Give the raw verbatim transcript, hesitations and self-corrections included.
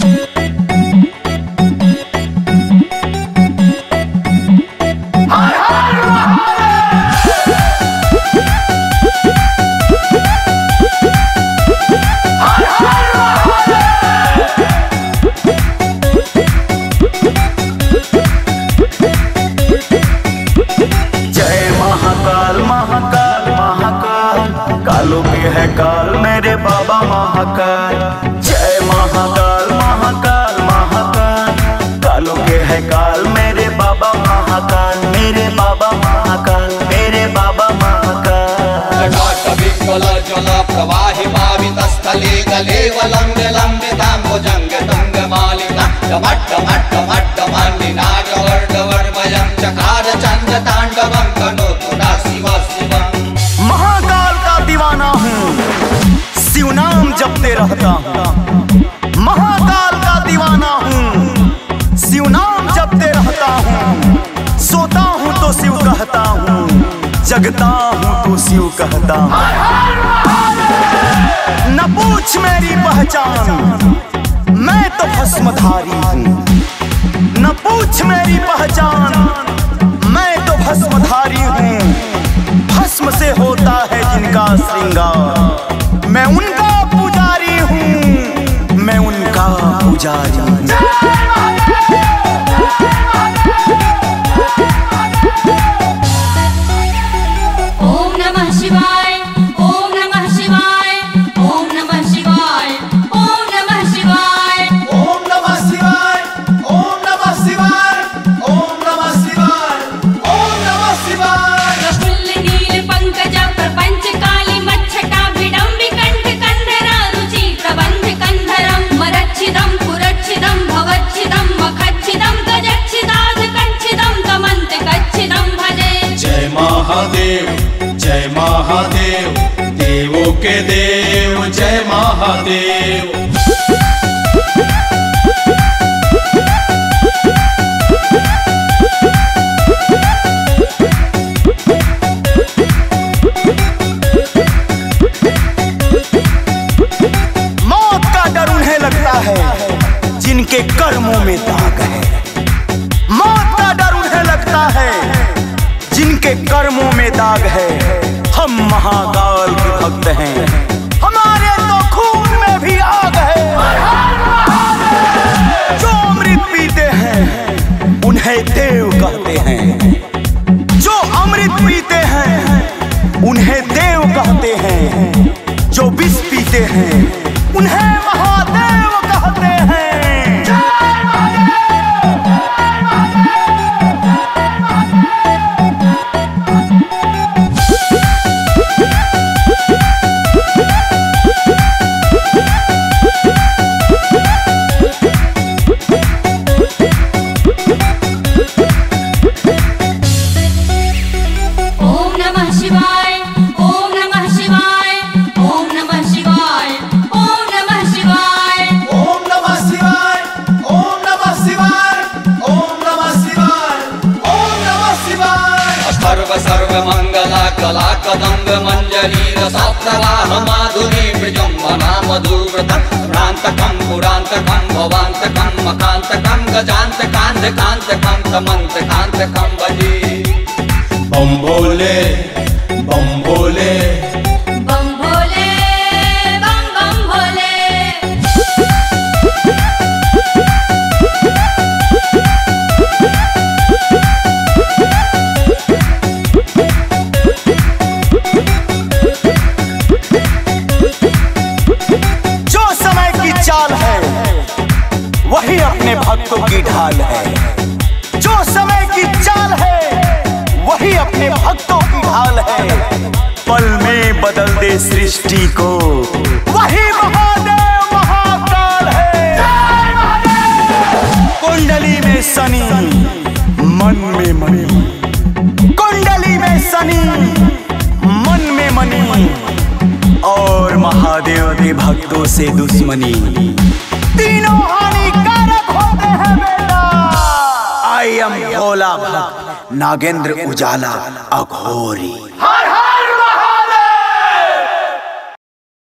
है काल मेरे बाबा महाकाल। जय महाकाल महाकाल महाकाल, कालों के है काल मेरे बाबा महाकाल, मेरे बाबा महाकाल, मेरे बाबा महाकाल। जल प्रवाहि पावितस्थले गले वलंबे लंबितां भुजंग तुंग मालिका टमट्ट मट्ट मट्ट मान्निनाद वर्धवर्मयं चकार चंद तांडवं कनोतु ना शिव शिवं। महाकाल का दीवाना हूँ, शिव नाम जपते रहता हूँ। महाकाल का दीवाना हूँ, शिव नाम जपते रहता हूँ। सोता हूँ तो शिव कहता हूँ, जगता हूँ तो शिव कहता हूँ। न पूछ मेरी पहचान, मैं तो भस्मधारी हूँ। न पूछ मेरी पहचान, मैं तो भस्मधारी हूँ। भस्म से होता है जिनका श्रृंगार, मैं उनका पुजारी हूँ, मैं उनका पुजारी हूँ। ओम नमः शिवाय, ओम नमः शिवाय, ओम नमः शिवाय, ओम नमः शिवाय, ओम नमः शिवाय, ओम नमः शिवाय, ओम नमः शिवाय, ओम नमः शिवाय। फुल्ल नील पंकज प्रपंच काली मच्छटा विडम्बि कंठ कंधरा रुचि प्रबंध कंधरम मरच्छिदं पुरच्छिदं भवच्छिदं मखच्छिदं गजच्छिदाध कंच्छिदं तमन्त कच्छिदं भजे। जय महादेव, जय महादेव, देवों के देव जय महादेव। मौत का डर उन्हें लगता है जिनके कर्मों में दाग है। मौत का डर उन्हें लगता है जिनके कर्मों में दाग है। हम महाकाल के भक्त हैं, हमारे तो खून में भी आग है। जो अमृत पीते हैं उन्हें देव कहते हैं, जो अमृत पीते हैं उन्हें देव कहते हैं, जो विष पीते हैं उन्हें महादेव कहते हैं। ओम नमः शिवाय, ओम नमः शिवाय, ओम नमः शिवाय, ओम नमः शिवाय, ओम नमः शिवाय, ओम नमः शिवाय, ओम नमः शिवाय, ओम नमः शिवाय। सर्व सर्व मंगला कला कदम्ब मंजरी रसाप्रवाह माधुरी विजंबना मधुव्रतं भ्रांतकं पुरांतकं भवांतकं मकांतकं गजांतकांत कांतकं तमंतकांतकं भजे। बम भोले, बम भोले, बम भोले, बम बम भोले। जो समय की चाल है वही अपने भक्तों की ढाल है। जो समय की चाल है वही अपने भक्तों की ढाल है। पल में बदल दे सृष्टि को वही महादेव महाकाल है। कुंडली में शनि मन में मणि, कुंडली में शनि मन में मणि, और महादेव के भक्तों से दुश्मनी। तीनों हानिकारक होते हैं बेटा। आई एम भोला भक्त नागेंद्र उजाला अघोरी। हर हर